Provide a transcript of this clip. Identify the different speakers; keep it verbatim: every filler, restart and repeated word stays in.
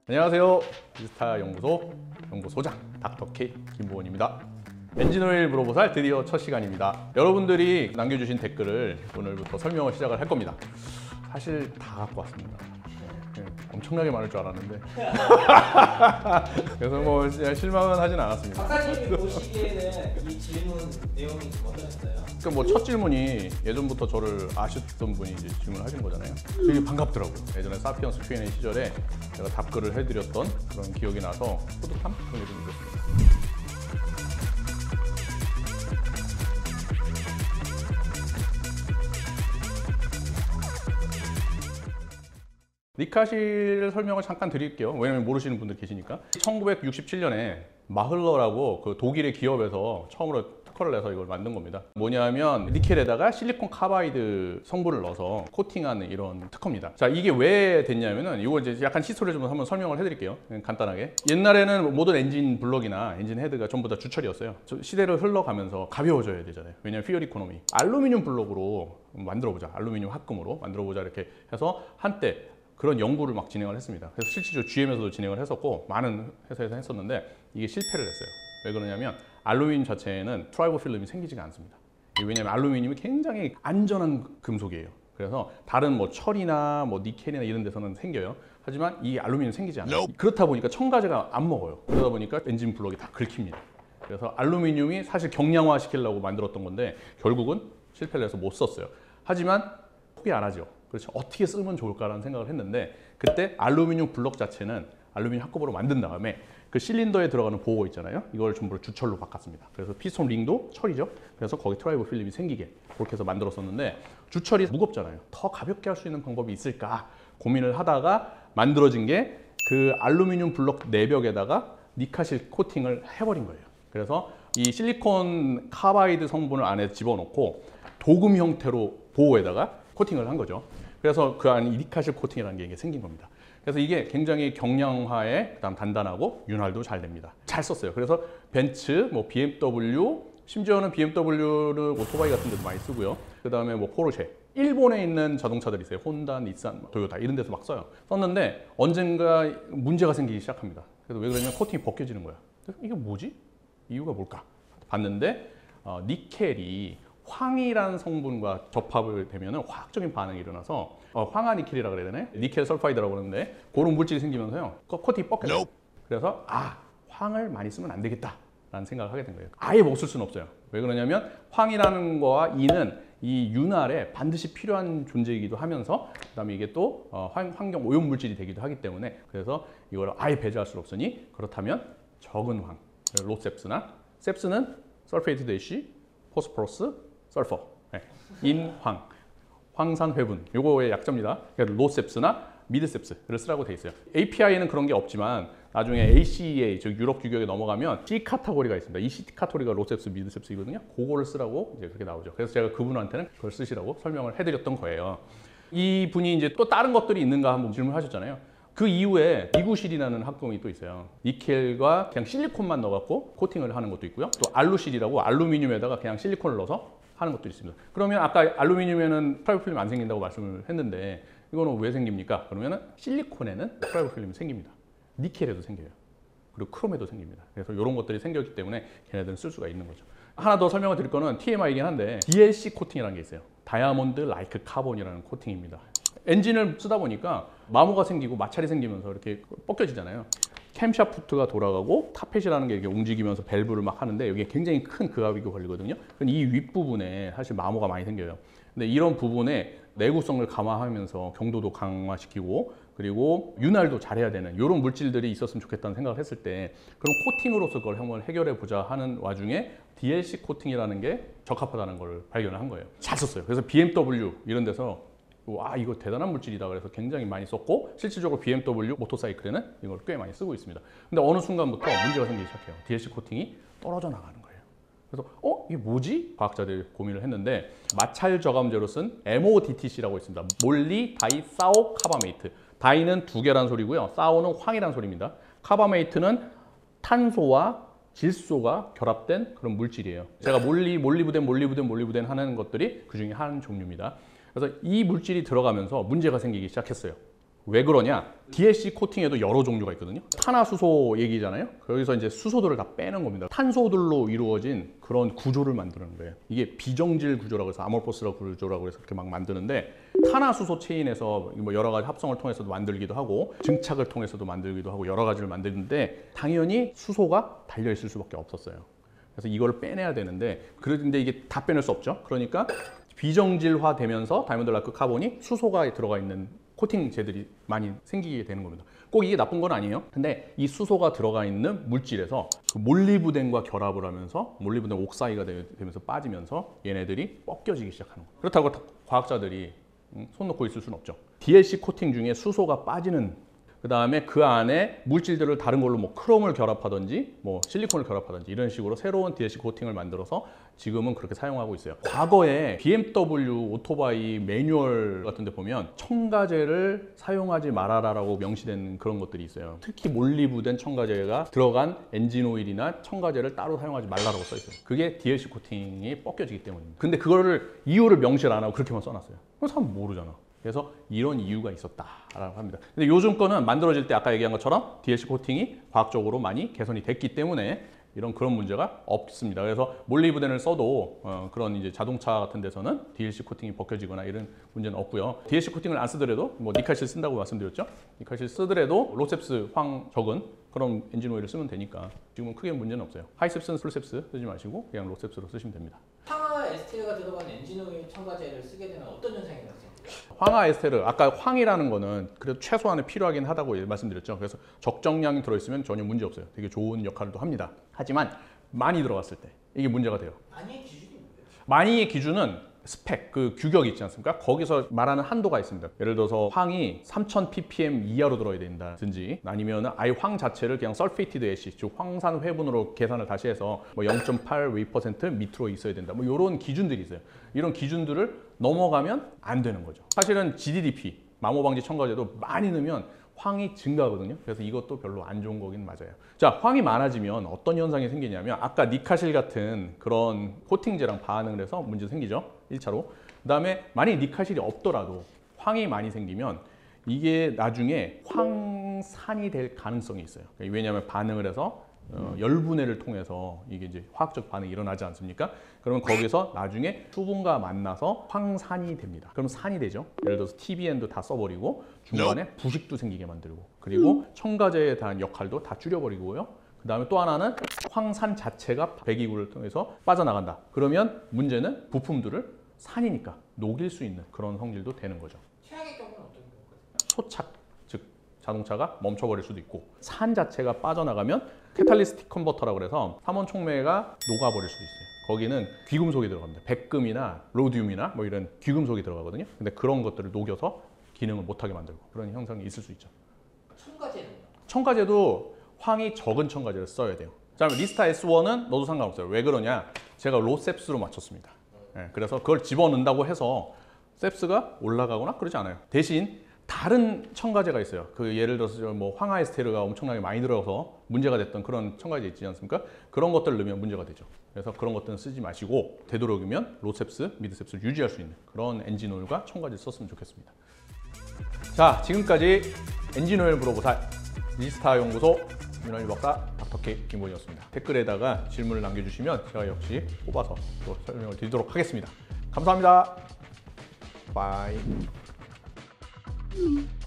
Speaker 1: 안녕하세요. 비스타 연구소 연구소장 닥터 K 김보원입니다. 엔진오일 물어보살 드디어 첫 시간입니다. 여러분들이 남겨주신 댓글을 오늘부터 설명을 시작을 할 겁니다. 사실 다 갖고 왔습니다. 네, 엄청나게 많을 줄 알았는데 그래서 뭐 실망은 하진 않았습니다.
Speaker 2: 박사님이 보시기에는 이 질문 내용이 어떠셨어요?
Speaker 1: 그러니까 뭐 첫 질문이 예전부터 저를 아셨던 분이 이제 질문하신 거잖아요. 되게 반갑더라고요. 예전에 사피언스 큐 앤 에이 시절에 제가 답글을 해드렸던 그런 기억이 나서 뿌듯함 그런 게 좀 있었습니다. 니카실 설명을 잠깐 드릴게요. 왜냐면 모르시는 분들 계시니까. 천구백육십칠 년에 마흘러라고 그 독일의 기업에서 처음으로 특허를 내서 이걸 만든 겁니다. 뭐냐면 니켈에다가 실리콘 카바이드 성분을 넣어서 코팅하는 이런 특허입니다. 자, 이게 왜 됐냐면은 이거 이제 약간 시스토리를 좀 한번 설명을 해드릴게요. 간단하게. 옛날에는 모든 엔진 블럭이나 엔진 헤드가 전부 다 주철이었어요. 시대를 흘러가면서 가벼워져야 되잖아요. 왜냐면 퓨얼 이코노미. 알루미늄 블럭으로 만들어보자. 알루미늄 합금으로 만들어보자 이렇게 해서 한때 그런 연구를 막 진행을 했습니다. 그래서 실질적으로 지엠에서도 진행을 했었고 많은 회사에서 했었는데 이게 실패를 했어요. 왜 그러냐면 알루미늄 자체에는 트라이버 필름이 생기지가 않습니다. 왜냐면 알루미늄이 굉장히 안전한 금속이에요. 그래서 다른 뭐 철이나 뭐 니켈이나 이런 데서는 생겨요. 하지만 이 알루미늄은 생기지 않아요. 그렇다 보니까 첨가제가 안 먹어요. 그러다 보니까 엔진 블럭이 다 긁힙니다. 그래서 알루미늄이 사실 경량화 시키려고 만들었던 건데 결국은 실패를 해서 못 썼어요. 하지만 포기 안 하죠. 그렇죠. 어떻게 쓰면 좋을까라는 생각을 했는데 그때 알루미늄 블럭 자체는 알루미늄 합금으로 만든 다음에 그 실린더에 들어가는 보호 있잖아요. 이걸 전부 주철로 바꿨습니다. 그래서 피스톤 링도 철이죠. 그래서 거기 트라이버 필름이 생기게 그렇게 해서 만들었었는데 주철이 무겁잖아요. 더 가볍게 할 수 있는 방법이 있을까 고민을 하다가 만들어진 게 그 알루미늄 블럭 내벽에다가 니카실 코팅을 해버린 거예요. 그래서 이 실리콘 카바이드 성분을 안에 집어넣고 도금 형태로 보호에다가 코팅을 한 거죠. 그래서 그 안에 니카실 코팅이라는 게 생긴 겁니다. 그래서 이게 굉장히 경량화에 그다음 단단하고 윤활도 잘 됩니다. 잘 썼어요. 그래서 벤츠, 뭐 비엠더블유, 심지어는 비엠더블유를 오토바이 같은 데도 많이 쓰고요. 그 다음에 뭐 포르쉐, 일본에 있는 자동차들 있어요. 혼다, 닛산, 토요타 이런 데서 막 써요. 썼는데 언젠가 문제가 생기기 시작합니다. 그래서 왜 그러냐면 코팅이 벗겨지는 거야. 그래서 이게 뭐지? 이유가 뭘까? 봤는데 어, 니켈이 황이라는 성분과 접합을 되면 화학적인 반응이 일어나서 어, 황화니켈이라고 그래야 되네? 니켈 설파이드라고 그러는데 그런 물질이 생기면서요 코팅이 뻑겨져요. 그래서 아, 황을 많이 쓰면 안 되겠다 라는 생각을 하게 된 거예요. 아예 못 쓸 수는 없어요. 왜 그러냐면 황이라는 거와 이는 이 윤활에 반드시 필요한 존재이기도 하면서 그 다음에 이게 또 어, 환경 오염 물질이 되기도 하기 때문에 그래서 이걸 아예 배제할 수 없으니 그렇다면 적은 황, 로셉스나 셉스는 설페이트 애쉬, 포스포러스, 설퍼, 네. 인황, 황산회분, 요거의 약자입니다. 그러니까 로셉스나 미드셉스를 쓰라고 돼 있어요. 에이피아이는 그런 게 없지만 나중에 에이씨이에이, 즉 유럽 규격에 넘어가면 C 카테고리가 있습니다. 이 C 카테고리가 로셉스, 미드셉스이거든요. 그거를 쓰라고 이제 그렇게 나오죠. 그래서 제가 그분한테는 그걸 쓰시라고 설명을 해드렸던 거예요. 이 분이 이제 또 다른 것들이 있는가 한번 질문하셨잖아요. 그 이후에 미구실이라는 합금이 또 있어요. 니켈과 그냥 실리콘만 넣어갖고 코팅을 하는 것도 있고요. 또 알루실이라고 알루미늄에다가 그냥 실리콘을 넣어서 하는 것도 있습니다. 그러면 아까 알루미늄에는 트라이버 필름이 안 생긴다고 말씀을 했는데 이거는 왜 생깁니까? 그러면은 실리콘에는 트라이버 필름이 생깁니다. 니켈에도 생겨요. 그리고 크롬에도 생깁니다. 그래서 이런 것들이 생겼기 때문에 걔네들은 쓸 수가 있는 거죠. 하나 더 설명을 드릴 거는 티엠아이이긴 한데 디엘씨 코팅이라는 게 있어요. 다이아몬드 라이크 카본이라는 코팅입니다. 엔진을 쓰다 보니까 마모가 생기고 마찰이 생기면서 이렇게 벗겨지잖아요. 캠샤프트가 돌아가고 타펫이라는 게 이렇게 움직이면서 밸브를 막 하는데 여기에 굉장히 큰 그압이 걸리거든요. 이 윗부분에 사실 마모가 많이 생겨요. 근데 이런 부분에 내구성을 강화하면서 경도도 강화시키고 그리고 윤활도 잘해야 되는 이런 물질들이 있었으면 좋겠다는 생각을 했을 때 그런 코팅으로서 그걸 한번 해결해 보자 하는 와중에 디엘씨 코팅이라는 게 적합하다는 걸 발견을 한 거예요. 잘 썼어요. 그래서 비엠더블유 이런 데서 와, 이거 대단한 물질이다 그래서 굉장히 많이 썼고 실질적으로 비엠더블유 모터사이클에는 이걸 꽤 많이 쓰고 있습니다. 근데 어느 순간부터 문제가 생기기 시작해요. 디엘씨 코팅이 떨어져 나가는 거예요. 그래서 어? 이게 뭐지? 과학자들이 고민을 했는데 마찰 저감제로 쓴 엠오디티씨라고 있습니다. 몰리 다이사오 카바메이트. 다이는 두 개란 소리고요. 사오는 황이란 소리입니다. 카바메이트는 탄소와 질소가 결합된 그런 물질이에요. 제가 몰리, 몰리브덴, 몰리브덴, 몰리브덴 하는 것들이 그 중에 한 종류입니다. 그래서 이 물질이 들어가면서 문제가 생기기 시작했어요. 왜 그러냐? 디엘씨 코팅에도 여러 종류가 있거든요. 탄화수소 얘기잖아요. 거기서 이제 수소들을 다 빼는 겁니다. 탄소들로 이루어진 그런 구조를 만드는 거예요. 이게 비정질 구조라고 해서 아모포스 구조라고 해서 그렇게 막 만드는데, 탄화수소 체인에서 뭐 여러 가지 합성을 통해서도 만들기도 하고 증착을 통해서도 만들기도 하고 여러 가지를 만드는데, 당연히 수소가 달려 있을 수밖에 없었어요. 그래서 이걸 빼내야 되는데, 그런데 이게 다 빼낼 수 없죠. 그러니까 비정질화 되면서 다이아몬드 라이크 카본이 수소가 들어가 있는 코팅제들이 많이 생기게 되는 겁니다. 꼭 이게 나쁜 건 아니에요. 근데 이 수소가 들어가 있는 물질에서 그 몰리브덴과 결합을 하면서 몰리브덴 옥사이드가 되면서 빠지면서 얘네들이 벗겨지기 시작하는 거예요. 그렇다고 과학자들이 손 놓고 있을 수는 없죠. 디엘씨 코팅 중에 수소가 빠지는, 그 다음에 그 안에 물질들을 다른 걸로 뭐 크롬을 결합하든지 뭐 실리콘을 결합하든지 이런 식으로 새로운 디엘씨 코팅을 만들어서 지금은 그렇게 사용하고 있어요. 과거에 비엠더블유 오토바이 매뉴얼 같은 데 보면 첨가제를 사용하지 말아라라고 명시된 그런 것들이 있어요. 특히 몰리브덴 첨가제가 들어간 엔진 오일이나 첨가제를 따로 사용하지 말라고 써 있어요. 그게 디엘씨 코팅이 벗겨지기 때문입니다. 근데 그거를 이유를 명시를 안 하고 그렇게만 써놨어요. 그럼 사람 모르잖아. 그래서 이런 이유가 있었다라고 합니다. 근데 요즘 거는 만들어질 때 아까 얘기한 것처럼 디엘씨 코팅이 과학적으로 많이 개선이 됐기 때문에 이런 그런 문제가 없습니다. 그래서 몰리브덴을 써도 어, 그런 이제 자동차 같은 데서는 디엘씨 코팅이 벗겨지거나 이런 문제는 없고요. 디엘씨 코팅을 안 쓰더라도 뭐 니칼실 쓴다고 말씀드렸죠. 니칼실 쓰더라도 로셉스 황 적은 그런 엔진 오일을 쓰면 되니까 지금은 크게 문제는 없어요. 하이셉스는 풀셉스 쓰지 마시고 그냥 로셉스로 쓰시면 됩니다.
Speaker 2: 황화 에스테르가 들어간 엔진 오일 첨가제를 쓰게 되면 어떤 현상이 발생해요?
Speaker 1: 황화 에스테르, 아까 황이라는 거는 그래도 최소한은 필요하긴 하다고 말씀드렸죠. 그래서 적정량이 들어있으면 전혀 문제 없어요. 되게 좋은 역할도 합니다. 하지만 많이 들어갔을 때 이게 문제가 돼요.
Speaker 2: 많이의 기준이 뭐예요?
Speaker 1: 많이의 기준은 스펙, 그 규격이 있지 않습니까? 거기서 말하는 한도가 있습니다. 예를 들어서 황이 삼천 ppm 이하로 들어야 된다든지, 아니면 아예 황 자체를 그냥 설페이티드 애시, 즉 황산 회분으로 계산을 다시 해서 뭐 영 점 팔 웨이 퍼센트 밑으로 있어야 된다. 뭐 이런 기준들이 있어요. 이런 기준들을 넘어가면 안 되는 거죠. 사실은 지디디피, 마모방지 첨가제도 많이 넣으면 황이 증가하거든요. 그래서 이것도 별로 안 좋은 거긴 맞아요. 자, 황이 많아지면 어떤 현상이 생기냐면 아까 니카실 같은 그런 코팅제랑 반응을 해서 문제 생기죠. 일 차로. 그 다음에 만약에 니카실이 없더라도 황이 많이 생기면 이게 나중에 황산이 될 가능성이 있어요. 왜냐하면 반응을 해서 어, 열분해를 통해서 이게 이제 화학적 반응이 일어나지 않습니까? 그러면 거기서 나중에 수분과 만나서 황산이 됩니다. 그럼 산이 되죠. 예를 들어서 티비엔도 다 써버리고 중간에 부식도 생기게 만들고, 그리고 첨가제에 대한 역할도 다 줄여버리고요. 그 다음에 또 하나는 황산 자체가 배기구를 통해서 빠져나간다. 그러면 문제는 부품들을 산이니까 녹일 수 있는 그런 성질도 되는 거죠.
Speaker 2: 최악의 경우는 어떤 경우가
Speaker 1: 소착, 즉 자동차가 멈춰버릴 수도 있고, 산 자체가 빠져나가면 캐탈리스틱 컨버터라고 해서 삼원 촉매가 녹아버릴 수도 있어요. 거기는 귀금속이 들어갑니다. 백금이나 로디움이나 뭐 이런 귀금속이 들어가거든요. 근데 그런 것들을 녹여서 기능을 못하게 만들고 그런 현상이 있을 수 있죠.
Speaker 2: 첨가제는요?
Speaker 1: 첨가제도 황이 적은 첨가제를 써야 돼요. 자, 리스타 에스 원은 넣어도 상관없어요. 왜 그러냐? 제가 로셉스로 맞췄습니다. 네, 그래서 그걸 집어넣는다고 해서 셉스가 올라가거나 그러지 않아요. 대신 다른 첨가제가 있어요. 그 예를 들어서 뭐 황화 에스테르가 엄청나게 많이 들어서 문제가 됐던 그런 첨가제 있지 않습니까? 그런 것들을 넣으면 문제가 되죠. 그래서 그런 것들은 쓰지 마시고 되도록이면 로셉스, 미드셉스를 유지할 수 있는 그런 엔진 오일과 첨가제를 썼으면 좋겠습니다. 자, 지금까지 엔진 오일 물어보살 리스타 연구소 윤환일 박사 닥터케이 김건희였습니다. 댓글에다가 질문을 남겨주시면 제가 역시 뽑아서 또 설명을 드리도록 하겠습니다. 감사합니다. 바이.
Speaker 3: Mm-hmm.